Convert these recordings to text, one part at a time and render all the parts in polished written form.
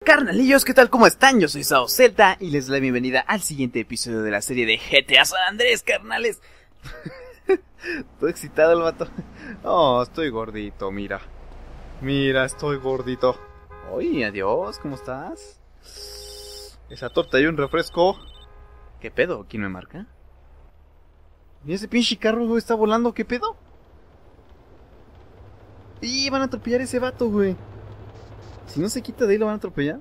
Carnalillos, ¿qué tal? ¿Cómo están? Yo soy Sao Celta y les doy la bienvenida al siguiente episodio de la serie de GTA San Andrés, carnales. Estoy excitado el vato. Oh, estoy gordito, mira. Mira, estoy gordito. Oye, adiós, ¿cómo estás? Esa torta y un refresco. ¿Qué pedo? ¿Quién me marca? ¿Y ese pinche carro está volando? ¿Qué pedo? Y van a atropellar a ese vato, güey. Si no se quita de ahí, lo van a atropellar.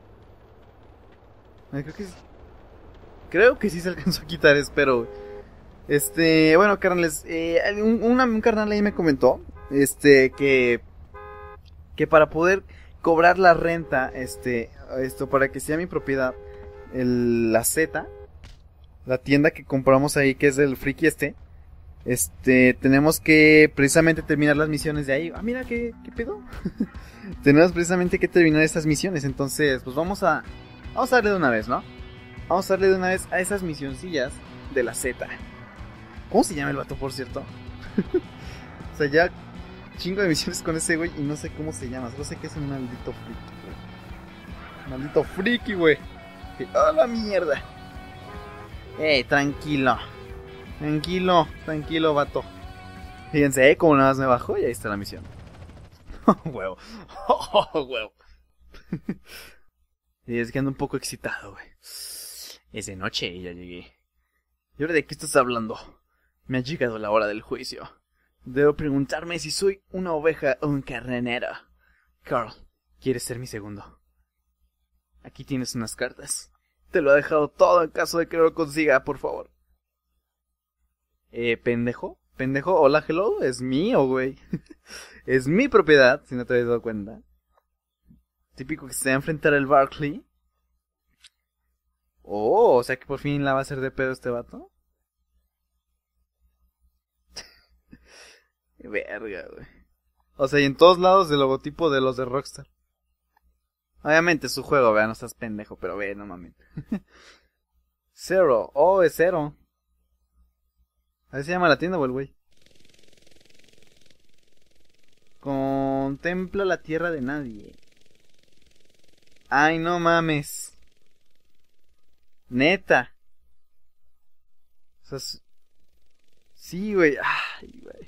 Creo que sí se alcanzó a quitar, espero. Bueno, carnales, un carnal ahí me comentó, que para poder cobrar la renta, para que sea mi propiedad, la Z, la tienda que compramos ahí, que es del friki tenemos que precisamente terminar las misiones de ahí. Ah, mira, ¿qué pedo? Tenemos precisamente que terminar estas misiones, entonces, pues vamos a darle de una vez, ¿no? Vamos a darle de una vez a esas misioncillas de la Z. ¿Cómo se llama el vato, por cierto? O sea, ya chingo de misiones con ese güey y no sé cómo se llama. Solo sé que es un maldito friki, güey. Maldito friki, güey. ¡Ah, la mierda! Tranquilo. Tranquilo, vato. Fíjense, como nada más me bajó y ahí está la misión. Huevo. Huevo. Y es que ando un poco excitado, güey. Es de noche y ya llegué. ¿Y ahora de qué estás hablando? Me ha llegado la hora del juicio. Debo preguntarme si soy una oveja o un carnero. Carl, ¿quieres ser mi segundo? Aquí tienes unas cartas. Te lo he dejado todo en caso de que lo consiga, por favor. ¿Pendejo? Hola, hello, es mío, güey. Es mi propiedad, si no te habías dado cuenta. Típico que se va a enfrentar el Barkley. Oh, o sea que por fin la va a hacer de pedo este vato. Verga, güey. O sea, y en todos lados el logotipo de los de Rockstar. Obviamente es su juego, vea, no estás pendejo, pero ve, no mames. Zero, oh, es Zero. Así se llama la tienda, o el güey. Contempla la tierra de nadie. Ay, no mames. Neta. O sea, sí, güey. Ay, güey.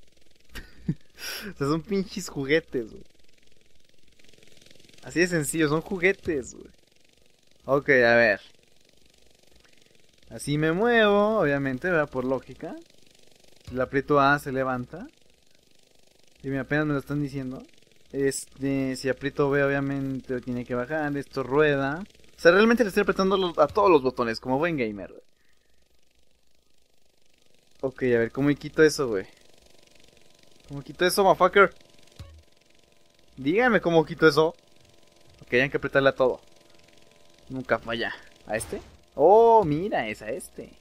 O sea, son pinches juguetes, güey. Así de sencillo, son juguetes, güey. Ok, a ver. Así me muevo, obviamente, ¿verdad? Por lógica. Si le aprieto A, se levanta. Y apenas me lo están diciendo. Si aprieto B, obviamente, tiene que bajar. Esto rueda. O sea, realmente le estoy apretando a todos los botones, como buen gamer, güey. Ok, a ver, ¿cómo quito eso, güey? ¿Cómo quito eso, motherfucker? Díganme cómo quito eso. Ok, hay que apretarle a todo. Nunca falla. ¿A este? Oh, mira, es a este.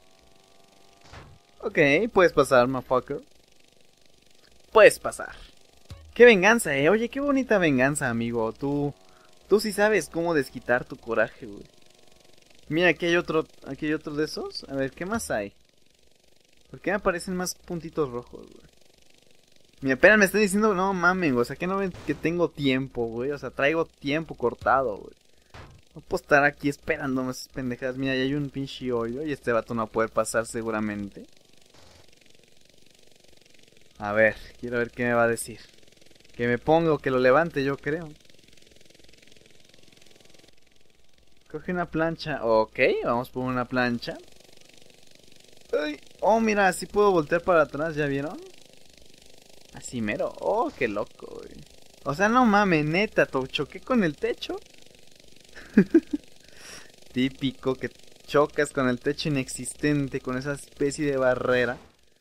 Ok, puedes pasar, motherfucker. Puedes pasar. Qué venganza, oye, qué bonita venganza, amigo. Tú sí sabes cómo desquitar tu coraje, güey. Mira, aquí hay otro de esos. A ver, ¿qué más hay? ¿Por qué me aparecen más puntitos rojos, güey? Mira, apenas me están diciendo, no mames, o sea, que no ven que tengo tiempo, güey. O sea, traigo tiempo cortado, güey. No puedo estar aquí esperándome esas pendejadas. Mira, ya hay un pinche hoyo y este vato no va a poder pasar seguramente. A ver, quiero ver qué me va a decir. Que me ponga o que lo levante, yo creo. Coge una plancha. Ok, vamos por una plancha. Ay, oh, mira, así puedo voltear para atrás, ¿ya vieron? Así mero. Oh, qué loco, güey. O sea, no mames, neta, choqué con el techo. Típico que chocas con el techo inexistente, con esa especie de barrera.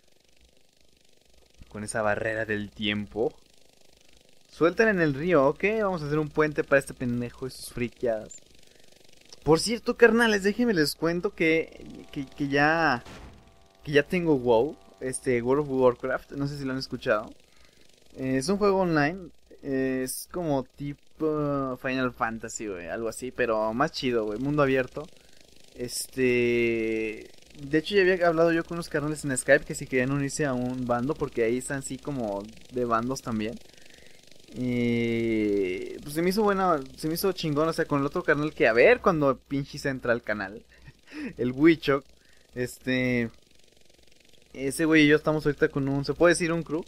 Con esa barrera del tiempo. Sueltan en el río, ok, vamos a hacer un puente para este pendejo y sus friqueadas. Por cierto, carnales, déjenme les cuento que ya tengo WoW, World of Warcraft, no sé si lo han escuchado. Es un juego online, es como tipo Final Fantasy, güey, algo así, pero más chido, güey, mundo abierto. De hecho ya había hablado yo con unos carnales en Skype que si querían unirse a un bando, porque ahí están así como de bandos también. Pues se me hizo buena, se me hizo chingón, o sea, con el otro canal que a ver cuando pinches entra al canal. El Wichok, ese güey y yo estamos ahorita con un, se puede decir un crew.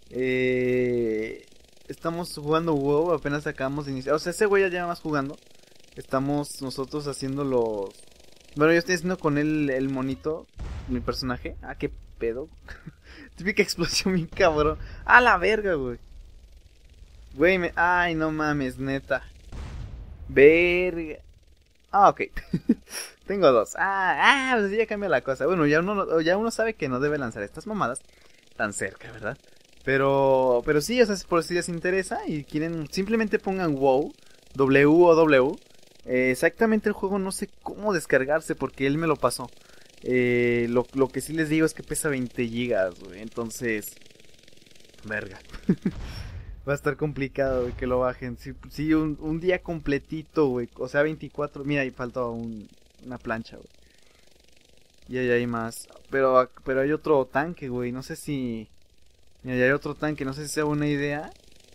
Estamos jugando WoW, apenas acabamos de iniciar, o sea, ese güey ya lleva más jugando. Estamos nosotros haciendo los... Bueno, yo estoy haciendo con él el monito, mi personaje. Ah, qué pedo. Típica explosión, mi cabrón. A la verga, güey. Güey, ay, no mames, neta. Verga. Ah, ok. Tengo dos. Pues ya cambia la cosa. Bueno, ya uno sabe que no debe lanzar estas mamadas tan cerca, ¿verdad? Pero sí, o sea, por si les interesa y quieren, simplemente pongan WoW, W-O-W. Exactamente el juego no sé cómo descargarse porque él me lo pasó. Lo que sí les digo es que pesa 20 gigas, güey. Entonces, verga. Va a estar complicado, güey, que lo bajen. Sí, un día completito, güey. O sea, 24. Mira, ahí falta una plancha, güey. Y ahí hay más. Pero hay otro tanque, güey. No sé si... Mira, ya hay otro tanque. No sé si sea buena idea.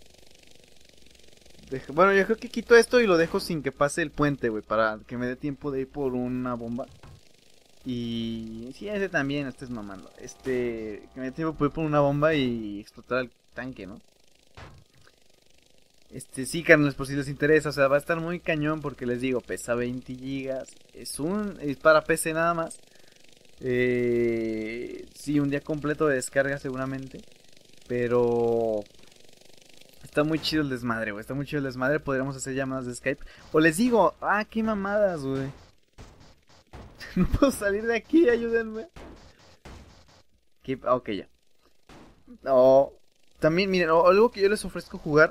Bueno, yo creo que quito esto y lo dejo sin que pase el puente, güey. Para que me dé tiempo de ir por una bomba. Y... Sí, ese también, este es mamando. Que me dé tiempo de ir por una bomba y explotar el tanque, ¿no? Sí, carnales, por si les interesa, o sea, va a estar muy cañón porque les digo, pesa 20 gigas, es para PC nada más. Sí, un día completo de descarga seguramente, pero está muy chido el desmadre, güey, está muy chido el desmadre, podríamos hacer llamadas de Skype. O les digo, qué mamadas, güey. No puedo salir de aquí, ayúdenme. Ok, ya. También, miren, algo que yo les ofrezco jugar.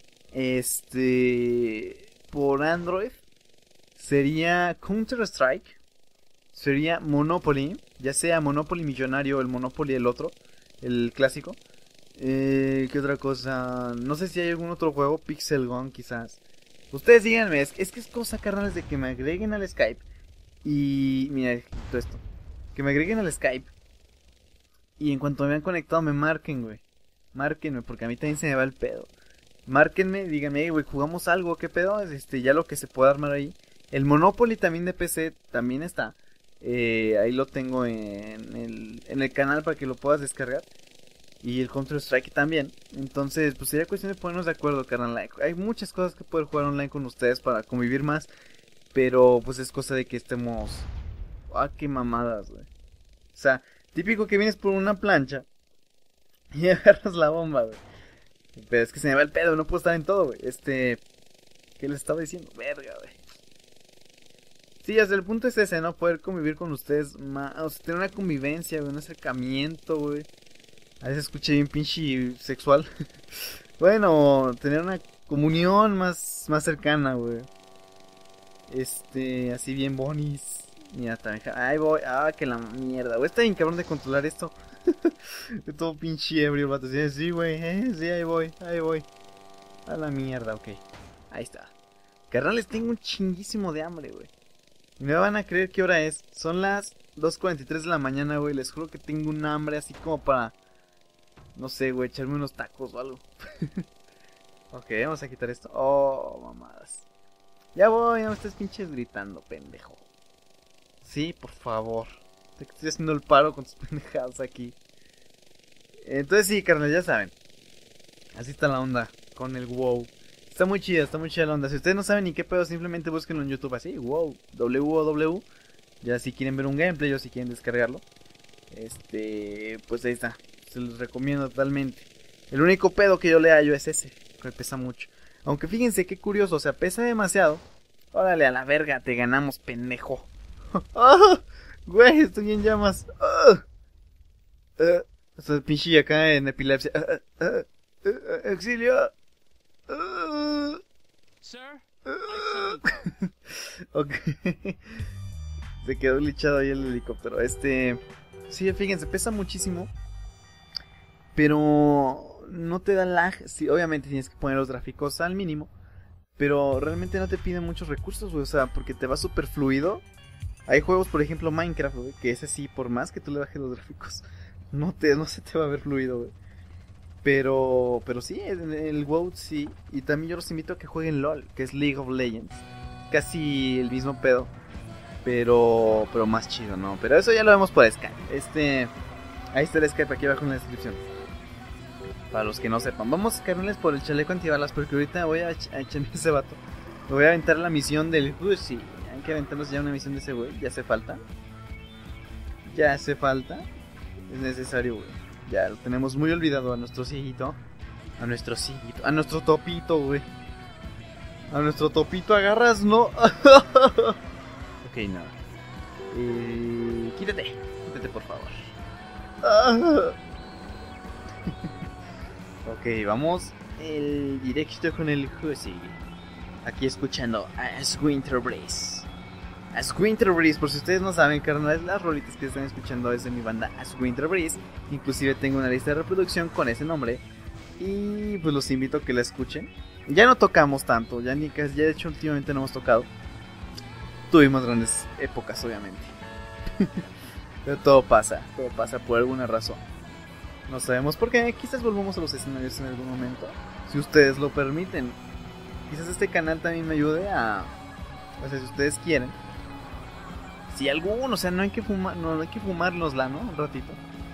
Por Android sería Counter-Strike, sería Monopoly, ya sea Monopoly Millonario o el Monopoly el otro, el clásico. ¿Qué otra cosa? No sé si hay algún otro juego, Pixel Gun quizás. Ustedes díganme, es que es cosa, carnales, de que me agreguen al Skype. Y mira, todo esto, que me agreguen al Skype y en cuanto me vean conectado me marquen, güey. Márquenme porque a mí también se me va el pedo. Márquenme, díganme, hey, güey, jugamos algo, ¿qué pedo? Ya lo que se puede armar ahí. El Monopoly también de PC también está. Ahí lo tengo en el canal para que lo puedas descargar. Y el Counter Strike también. Entonces, pues sería cuestión de ponernos de acuerdo, carnal. Hay muchas cosas que poder jugar online con ustedes para convivir más. Pero pues es cosa de que estemos... qué mamadas, güey. O sea, típico que vienes por una plancha y agarras la bomba, güey. Pero es que se me va el pedo, no puedo estar en todo, güey. ¿Qué les estaba diciendo? Verga, güey. Sí, hasta el punto es ese, ¿no? Poder convivir con ustedes más. O sea, tener una convivencia, güey, un acercamiento, güey. A veces escuché bien pinche sexual. Bueno, tener una comunión más cercana, güey. Así bien bonis. Mira, también. Ahí voy. Que la mierda, güey. Está bien cabrón de controlar esto. De todo pinche ebrio, vato. Sí, güey, sí, ahí voy. A la mierda, ok. Ahí está. Carnales, tengo un chinguísimo de hambre, güey. Y me van a creer qué hora es. Son las 2:43 de la mañana, güey. Les juro que tengo un hambre así como para... No sé, güey, echarme unos tacos o algo. Ok, vamos a quitar esto. Mamadas. Ya voy, no me estés pinches gritando, pendejo. Sí, por favor. Te estoy haciendo el paro con tus pendejadas aquí. Entonces sí, carnal, ya saben. Así está la onda con el WoW. Está muy chida la onda. Si ustedes no saben ni qué pedo, simplemente búsquenlo en YouTube así, WoW, W-O-W. Ya si quieren ver un gameplay o si quieren descargarlo. Pues ahí está. Se los recomiendo totalmente. El único pedo que yo le hallo es ese, que pesa mucho. Aunque fíjense qué curioso, o sea, pesa demasiado. Órale a la verga, te ganamos, pendejo. Güey, estoy en llamas. Estoy pinche acá en epilepsia. Auxilio. Sir, Ok. Se quedó glitchado ahí el helicóptero. Sí, fíjense, pesa muchísimo. Pero no te da lag. Sí, obviamente tienes que poner los gráficos al mínimo. Pero realmente no te piden muchos recursos, güey. O sea, porque te va súper fluido. Hay juegos, por ejemplo, Minecraft, güey, que ese sí, por más que tú le bajes los gráficos, no se te va a ver fluido, güey. Pero sí, el WoW sí. Y también yo los invito a que jueguen LOL, que es League of Legends. Casi el mismo pedo, pero más chido, ¿no? Pero eso ya lo vemos por Skype. Ahí está el Skype aquí abajo en la descripción. Para los que no sepan, vamos a cargarles por el chaleco antibalas, porque ahorita voy a echarme ese vato. Me voy a aventar la misión del Hushi. Hay que aventarnos ya una misión de ese güey. Ya hace falta. Ya hace falta. Es necesario, güey. Ya lo tenemos muy olvidado a nuestro cieguito. A nuestro cieguito. A nuestro topito, güey. A nuestro topito agarras, ¿no? Ok, no. Quítate. Quítate, por favor. Ok, vamos el directo con el Hussy. Aquí escuchando a Winter Breeze. As Winter Breeze, por si ustedes no saben, carnal, las rolitas que están escuchando es de mi banda As Winter Breeze. Inclusive tengo una lista de reproducción con ese nombre. Y pues los invito a que la escuchen. Ya no tocamos tanto, ya de hecho últimamente no hemos tocado. Tuvimos grandes épocas, obviamente. Pero todo pasa por alguna razón. No sabemos por qué, quizás volvamos a los escenarios en algún momento, si ustedes lo permiten. Quizás este canal también me ayude a... O sea, si ustedes quieren. Si alguno, o sea, no hay que fumárnosla, ¿no? Un ratito.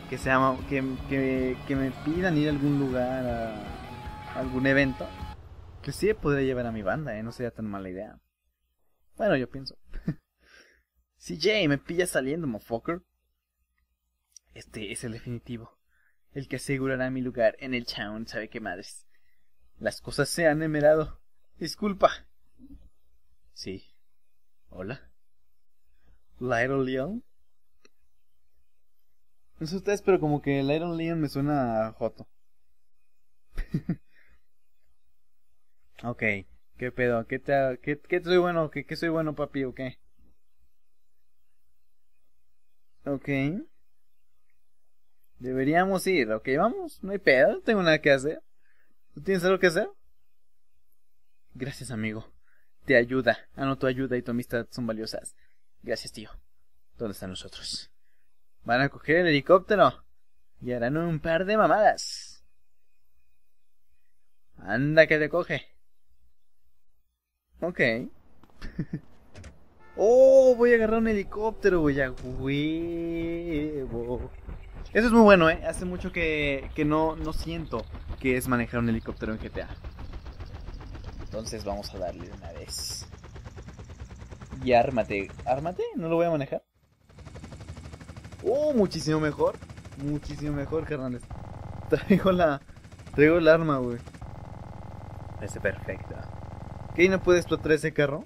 Que me pidan ir a algún lugar, a algún evento. Que sí podría llevar a mi banda, no sería tan mala idea. Bueno, yo pienso. CJ, me pilla saliendo, motherfucker. Este es el definitivo. El que asegurará mi lugar en el town, ¿sabe qué madres? Las cosas se han emerado. Disculpa. Sí. Hola. Little Leon. No sé ustedes, pero como que Little Leon me suena a joto. Ok. ¿Qué pedo? ¿Qué soy bueno? ¿Qué soy bueno, papi, o qué? Ok. Deberíamos ir, ok, vamos. No hay pedo, no tengo nada que hacer. ¿Tú tienes algo que hacer? Gracias, amigo. Te ayuda. Tu ayuda y tu amistad son valiosas. Gracias, tío. ¿Dónde están los otros? Van a coger el helicóptero y harán un par de mamadas. Anda que te coge. Ok. Oh, voy a agarrar un helicóptero, güey. A huevo. Eso es muy bueno, Hace mucho que no siento que es manejar un helicóptero en GTA. Entonces vamos a darle de una vez. Y ármate. ¿Ármate? ¿No lo voy a manejar? Oh, muchísimo mejor. Muchísimo mejor, carnales. Traigo el arma, güey. Parece perfecta. ¿Qué? ¿No puede explotar ese carro?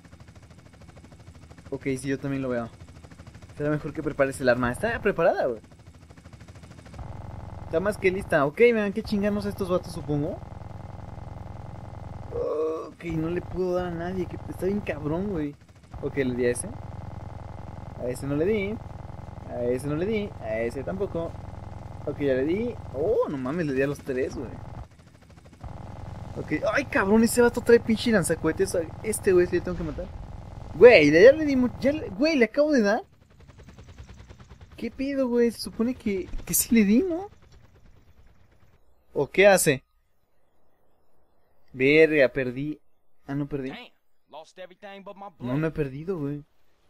Ok, sí, yo también lo veo. Será mejor que prepares el arma. Está preparada, güey. Está más que lista. Ok, vean qué chinganos estos vatos, supongo. Ok, no le puedo dar a nadie. Que está bien cabrón, güey. Ok, le di a ese. A ese no le di. A ese no le di. A ese tampoco. Ok, ya le di. Oh, no mames, le di a los tres, güey. Ok. Ay, cabrón, ese vato trae pinche lanzacohetes. Este güey sí le tengo que matar. Güey, ya le di. Güey, le acabo de dar. ¿Qué pido, güey? Se supone que sí le di, ¿no? ¿O qué hace? Verga, perdí. Ah, no perdí. No, no he perdido, güey.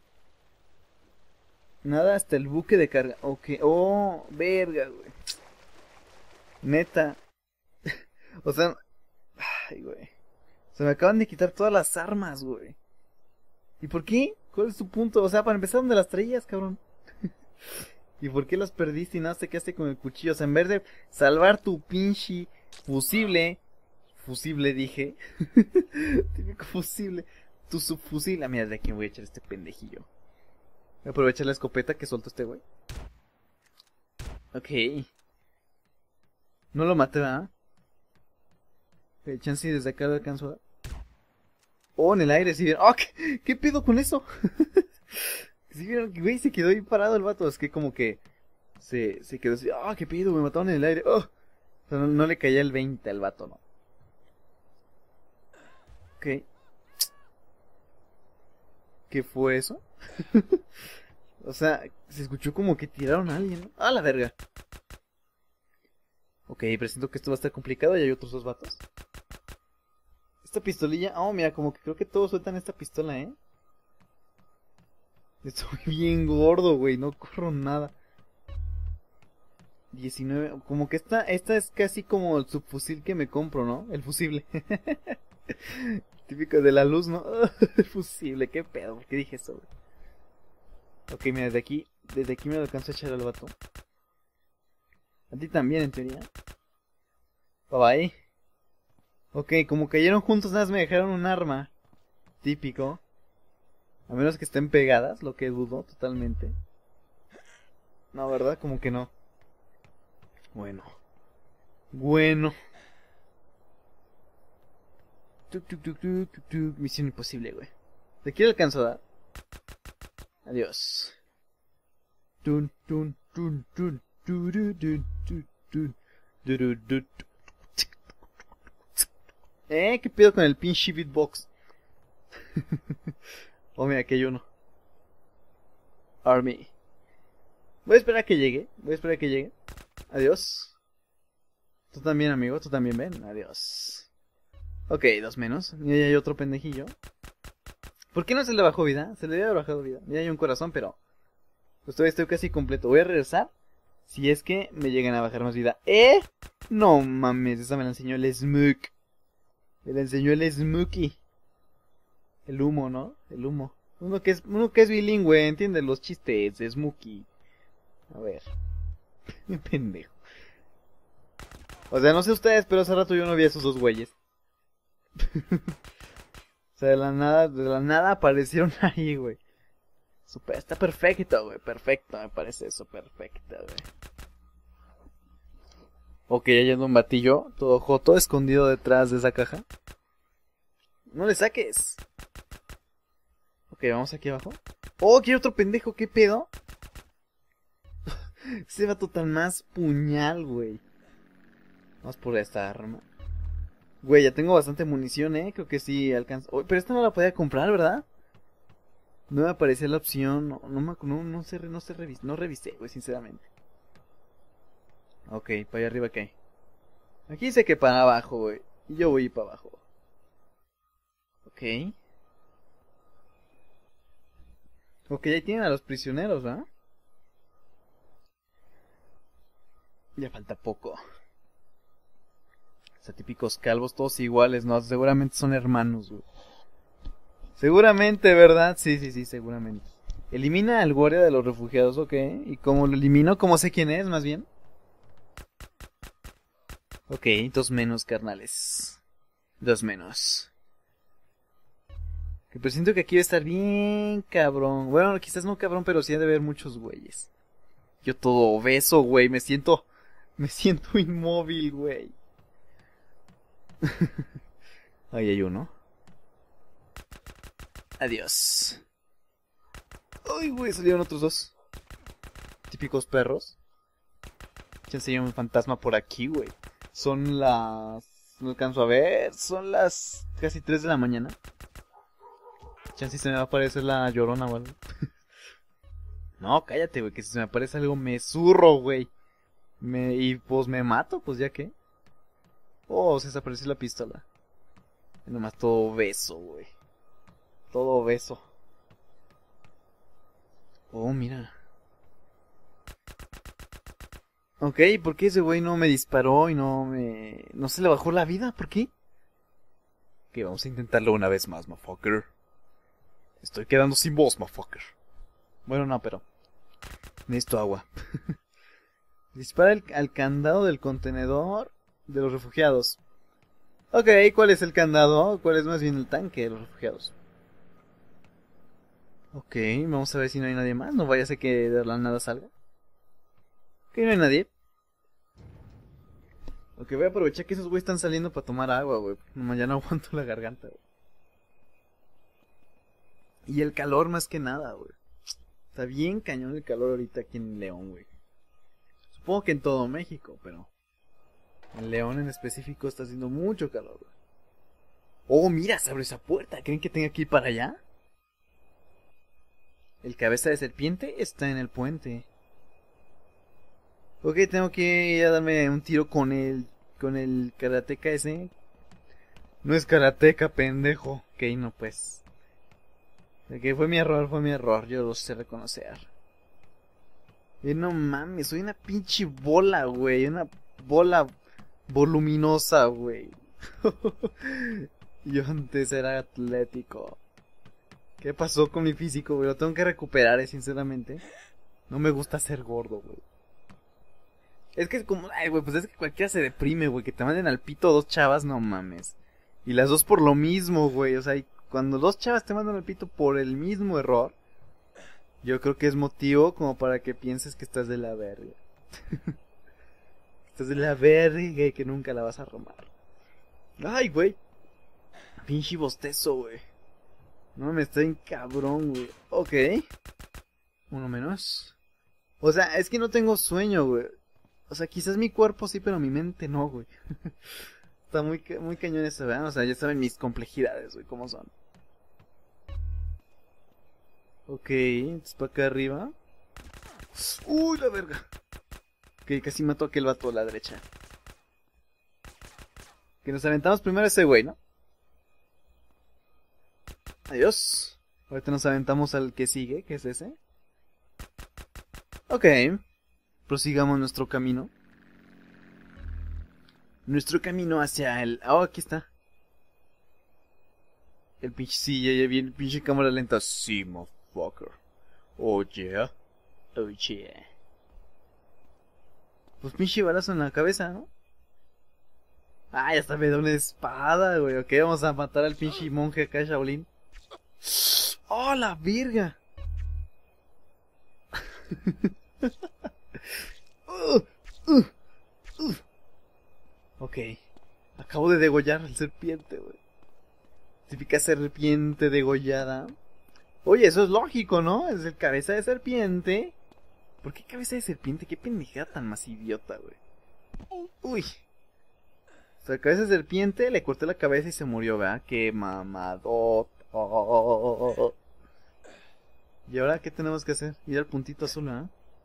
Nada, hasta el buque de carga. Ok. Oh, verga, güey. Neta. O sea... Ay, güey. Se me acaban de quitar todas las armas, güey. ¿Y por qué? ¿Cuál es tu punto? O sea, para empezar, ¿dónde las traías, cabrón? ¿Y por qué las perdiste y nada te quedaste con el cuchillo? O sea, en vez de salvar tu pinche fusible... Fusible, dije. Típico fusible. Tu subfusil. Ah, mira, de aquí voy a echar este pendejillo. Voy a aprovechar la escopeta que soltó este güey. Ok. No lo maté, ¿verdad? Chance y desde acá lo alcanzo a dar. Oh, en el aire, sí vieron. Oh, ¿qué pedo con eso? Sí vieron que, güey, se quedó ahí parado el vato. Es que como que se quedó así. Ah, qué pedo, me mataron en el aire. Oh. O sea, no le caía el 20 al vato, ¿no? Ok. ¿Qué fue eso? O sea, se escuchó como que tiraron a alguien, ¿no? ¡Ah, la verga! Ok, presiento que esto va a estar complicado y hay otros dos vatos. Esta pistolilla... Oh, mira, como que creo que todos sueltan esta pistola, ¿eh? Estoy bien gordo, güey, no corro nada. 19... Como que esta es casi como el subfusil que me compro, ¿no? El fusible. Típico de la luz, ¿no? El fusible, qué pedo, ¿por qué dije eso, güey? Ok, mira, desde aquí me lo alcanzo a echar al vato. A ti también, en teoría. Bye bye. Ok, como cayeron juntos, nada más me dejaron un arma. Típico. A menos que estén pegadas, lo que dudo totalmente. No, ¿verdad? Como que no. Bueno. Bueno. Tuk, tuk, tuk, tuk, tuk, tuk. Misión imposible, güey. ¿De quién alcanzo a dar? Adiós. Tun, tun, tun, tun, turu, tun, tun, tun, turu, tun. ¿Qué pedo con el pinche beatbox? Oh, mira, aquí hay uno. Army. Voy a esperar a que llegue. Voy a esperar a que llegue. Adiós. Tú también, amigo. Tú también ven. Adiós. Ok, dos menos. Y ahí hay otro pendejillo. ¿Por qué no se le bajó vida? Se le había bajado vida. Ya hay un corazón, pero... Pues todavía estoy casi completo. Voy a regresar. Si es que me llegan a bajar más vida. No mames. Esa me la enseñó el Smook. Me la enseñó el Smokey. El humo, ¿no? El humo. Uno que es bilingüe, entiende los chistes de Smokey. A ver. Mi pendejo. O sea, no sé ustedes, pero hace rato yo no vi a esos dos güeyes. O sea, de la nada aparecieron ahí, güey. Super, está perfecto, güey. Perfecto, me parece eso, perfecto, güey. Ok, hay un batillo, todo joto, escondido detrás de esa caja. No le saques. Ok, vamos aquí abajo. Oh, aquí hay otro pendejo, ¿qué pedo? Ese vato tan más puñal, güey. Vamos por esta arma. Güey, ya tengo bastante munición, creo que sí alcanza. Oh, pero esta no la podía comprar, ¿verdad? No me aparecía la opción. No revisé, güey, sinceramente. Ok, para allá arriba, ¿qué? Aquí dice que para abajo, güey. Y yo voy para abajo. Ok. Ok, ahí tienen a los prisioneros, ¿verdad? Ya falta poco. O sea, típicos calvos, todos iguales, ¿no? Seguramente son hermanos, güey. Seguramente, ¿verdad? Sí, seguramente. Elimina al guardia de los refugiados, ok. ¿Y cómo lo elimino? ¿Cómo sé quién es, más bien? Ok, dos menos, carnales. Dos menos. Que presiento que aquí va a estar bien cabrón. Bueno, quizás no cabrón, pero sí ha de haber muchos güeyes. Yo todo obeso, güey. Me siento inmóvil, güey. Ahí hay uno. Adiós. Ay, güey, salieron otros dos. Típicos perros. Ya enseñó un fantasma por aquí, güey. Son las... No alcanzo a ver. Son las casi 3 de la mañana. Chance se me va a aparecer la llorona o algo. No, cállate, güey, que si se me aparece algo me zurro, güey. Y pues me mato, pues ya que. Oh, se desapareció la pistola. Y nomás todo beso, güey. Todo beso. Oh, mira. Ok, ¿por qué ese güey no me disparó y no se le bajó la vida? ¿Por qué? Ok, vamos a intentarlo una vez más, motherfucker. Estoy quedando sin voz, motherfucker. Bueno, no, pero... necesito agua. Dispara al candado del contenedor de los refugiados. Ok, ¿cuál es el candado? ¿Cuál es más bien el tanque de los refugiados? Ok, vamos a ver si no hay nadie más. No vaya a ser que de la nada salga. Ok, no hay nadie. Ok, voy a aprovechar que esos güeyes están saliendo para tomar agua, güey. No, ya no aguanto la garganta, güey. Y el calor más que nada, güey. Está bien cañón el calor ahorita aquí en León, güey. Supongo que en todo México, pero... en León en específico está haciendo mucho calor, güey. Oh, mira, se abre esa puerta. ¿Creen que tenga que ir para allá? El cabeza de serpiente está en el puente. Ok, tengo que ir a darme un tiro con el karateka ese. No es karateka, pendejo. Ok, no pues. Ok, fue mi error, yo lo sé reconocer. No mames, soy una pinche bola, güey. Una bola voluminosa, güey. Yo antes era atlético. ¿Qué pasó con mi físico, güey? Lo tengo que recuperar, sinceramente. No me gusta ser gordo, güey. Es que es como, ay, güey, pues es que cualquiera se deprime, güey. Que te manden al pito dos chavas, no mames. Y las dos por lo mismo, güey. O sea, cuando dos chavas te mandan al pito por el mismo error, yo creo que es motivo como para que pienses que estás de la verga. Estás de la verga y que nunca la vas a romar. Ay, güey. Pinche bostezo, güey. No me estoy en cabrón, güey. Ok. Uno menos. O sea, es que no tengo sueño, güey. O sea, quizás mi cuerpo sí, pero mi mente no, güey. Está muy cañón eso, ¿verdad? O sea, ya saben mis complejidades, güey, cómo son. Ok, entonces para acá arriba. Uy, la verga. Ok, casi mató a aquel vato a la derecha. Que nos aventamos primero a ese güey, ¿no? Adiós. Ahorita nos aventamos al que sigue, que es ese. Ok. Prosigamos nuestro camino. Nuestro camino hacia el... Oh, aquí está. El pinche... Sí, ya viene el pinche cámara lenta. Sí, motherfucker. Oh, yeah. Oh, yeah. Pues pinche balazo en la cabeza, ¿no? Ah, ya está, me da una espada, güey. Ok, vamos a matar al pinche monje acá, Shaolin. ¡Oh, la virga! Ok. Acabo de degollar al serpiente, güey. Típica serpiente degollada. Oye, eso es lógico, ¿no? Es el cabeza de serpiente. ¿Por qué cabeza de serpiente? Qué pendejada tan más idiota, güey. Uy. O sea, cabeza de serpiente, le corté la cabeza y se murió, ¿verdad? Qué mamadot. ¿Y ahora qué tenemos que hacer? Ir al puntito azul, ¿ah?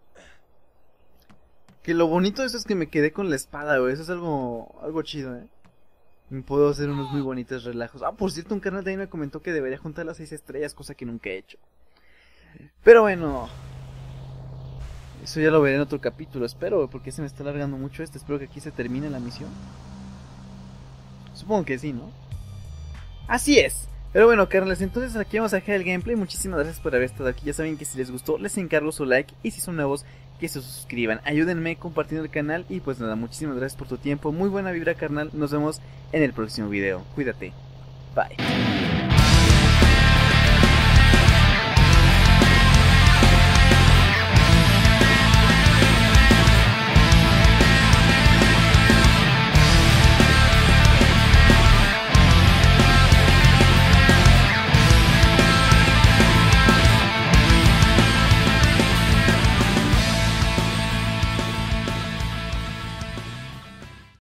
Que lo bonito de eso es que me quedé con la espada, güey. Eso es algo chido, ¿eh? Me puedo hacer unos muy bonitos relajos. Ah, por cierto, un canal de ahí me comentó que debería juntar las 6 estrellas, cosa que nunca he hecho. Pero bueno, eso ya lo veré en otro capítulo, espero, porque se me está alargando mucho este. Espero que aquí se termine la misión. Supongo que sí, ¿no? Así es. Pero bueno, carnales, entonces aquí vamos a dejar el gameplay. Muchísimas gracias por haber estado aquí. Ya saben que si les gustó, les encargo su like. Y si son nuevos, que se suscriban. Ayúdenme compartiendo el canal. Y pues nada, muchísimas gracias por tu tiempo. Muy buena vibra, carnal. Nos vemos en el próximo video. Cuídate. Bye.